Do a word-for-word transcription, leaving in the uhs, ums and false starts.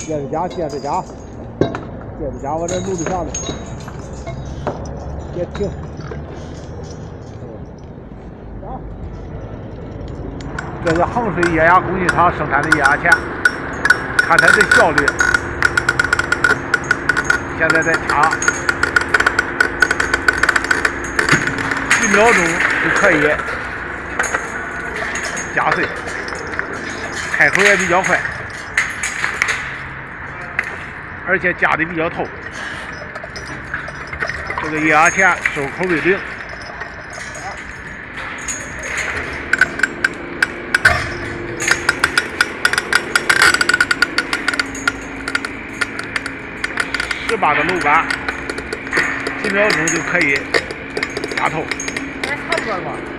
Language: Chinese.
接着加，接着加，接着加，往这炉子上面，别停。加。这是衡水液压工艺厂生产的液压钳，看它的效率。现在在掐，几秒钟就可以夹碎，开口也比较快。 而且夹的比较透，这个液压钳收口为零。十八个楼板，几秒钟就可以夹透。 还差不多吧。